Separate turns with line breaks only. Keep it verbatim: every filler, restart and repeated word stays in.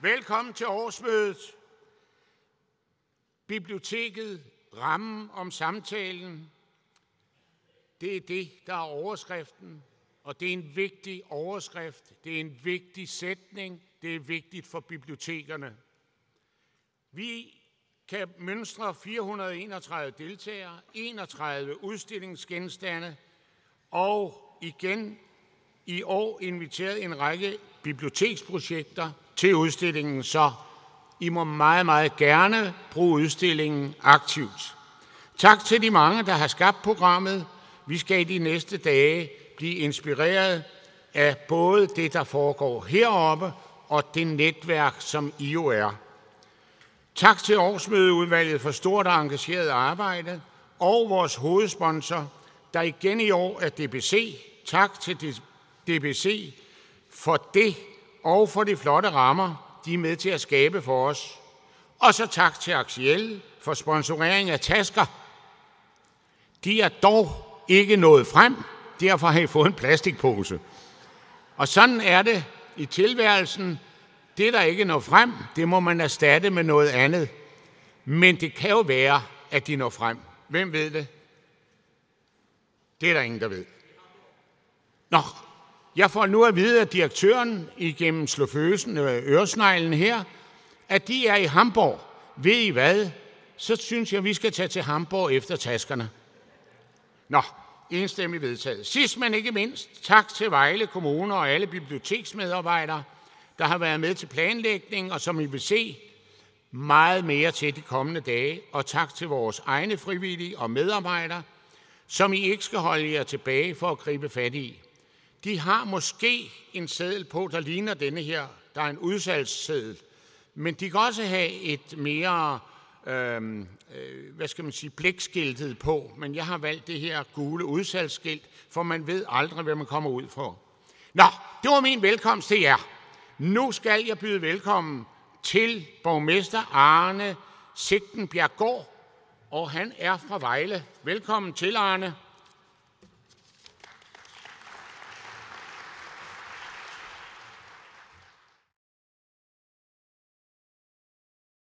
Velkommen til årsmødet. Biblioteket, rammen om samtalen, det er det, der er overskriften, og det er en vigtig overskrift, det er en vigtig sætning, det er vigtigt for bibliotekerne. Vi kan mønstre fire hundrede og enogtredive deltagere, enogtredive udstillingsgenstande, og igen i år inviteret en række biblioteksprojekter til udstillingen, så I må meget, meget gerne bruge udstillingen aktivt. Tak til de mange, der har skabt programmet. Vi skal i de næste dage blive inspireret af både det, der foregår heroppe, og det netværk, som I jo er. Tak til årsmødeudvalget for stort og engageret arbejde, og vores hovedsponsor, der igen i år er D B C. Tak til D B C for det, og for de flotte rammer, de er med til at skabe for os. Og så tak til Axiel for sponsorering af tasker. De er dog ikke nået frem, derfor har I fået en plastikpose. Og sådan er det i tilværelsen. Det, der ikke når frem, det må man erstatte med noget andet. Men det kan jo være, at de når frem. Hvem ved det? Det er der ingen, der ved. Nå, jeg får nu at vide af direktøren igennem slåføsen, øresneglen her, at de er i Hamborg. Ved I hvad? Så synes jeg, vi skal tage til Hamborg efter taskerne. Nå, enstemmigt vedtaget. Sidst, men ikke mindst, tak til Vejle Kommune og alle biblioteksmedarbejdere, der har været med til planlægning, og som I vil se meget mere til de kommende dage. Og tak til vores egne frivillige og medarbejdere, som I ikke skal holde jer tilbage for at gribe fat i. De har måske en seddel på, der ligner denne her. Der er en udsalgsseddel. Men de kan også have et mere, øh, øh, hvad skal man sige, blikskiltet på. Men jeg har valgt det her gule udsalgsskilt, for man ved aldrig, hvad man kommer ud fra. Nå, det var min velkomst til jer. Nu skal jeg byde velkommen til borgmester Arne Sigtenbjerggård, og han er fra Vejle. Velkommen til, Arne.